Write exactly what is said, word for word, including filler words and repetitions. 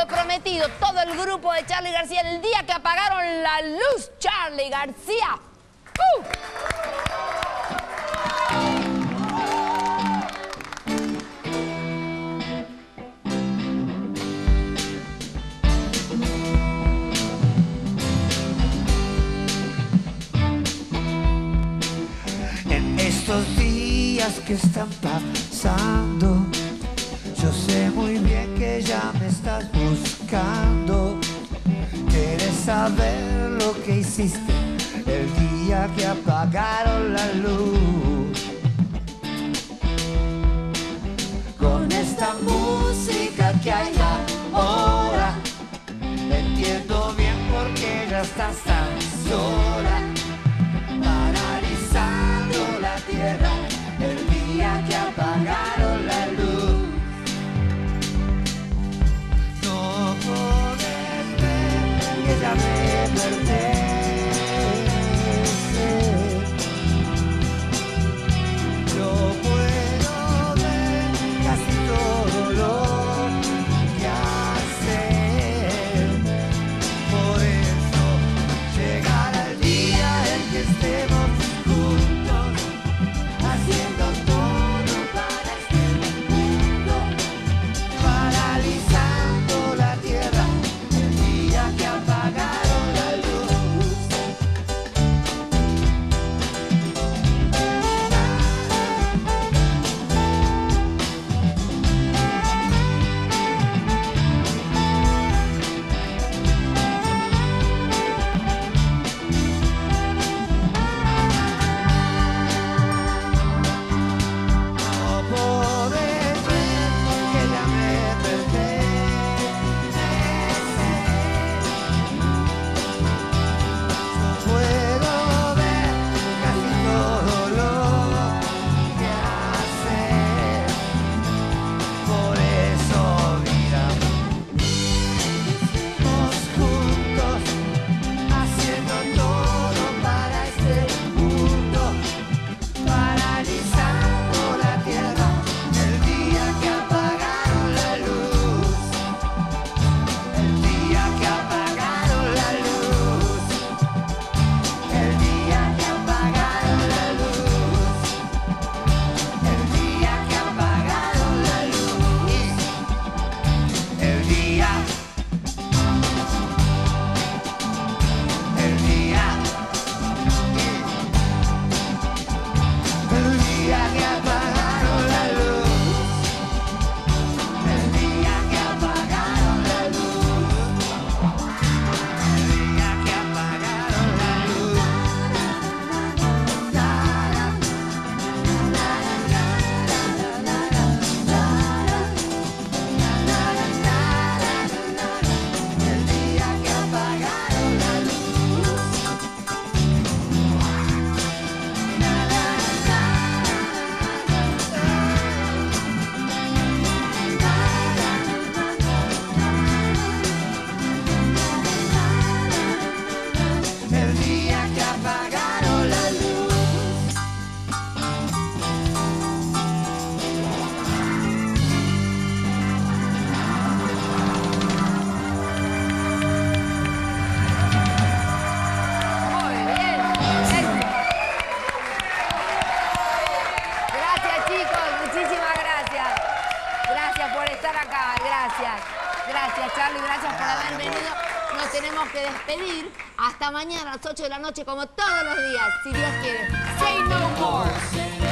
fue prometido todo el grupo de Charly García el día que apagaron la luz. Charly García. ¡Uh! En estos días que están pasando, yo sé muy bien que ya me estás buscando. Quieres saber lo que hiciste el día que apagaron la luz. Con esta música que hay ahora, entiendo bien por qué ya estás tan sola, paralizando la tierra el día que apagaron la luz. No podés ver que ya me pertenece. Yo puedo ver casi todo lo que haces. Por eso llegará el día en que estemos juntos, haciendo todo para este mundo, paralizando la tierra el día que apagaron la luz. No podés ver que ya me pertenece. Yo puedo ver casi todo lo que haces. Por eso, vida, estemos juntos, haciendo todo para este mundo, paralizando la tierra el día que apagaron la luz. El día que apagaron la luz. El día que apagaron la luz. El día que apagaron la luz. El día. El día. El día que apagaron la luz. El día que apagaron la luz. El día que apagaron la luz. El día que apagaron la luz. El día que apagaron la luz. Muy bien. Éxito. Gracias, chicos. Muchísimas gracias. Gracias por estar acá. Gracias. Gracias, Charly. Gracias por haber venido. Nos tenemos que despedir. Hasta mañana a las ocho de la noche, como todos los días, si Dios quiere. Say no more.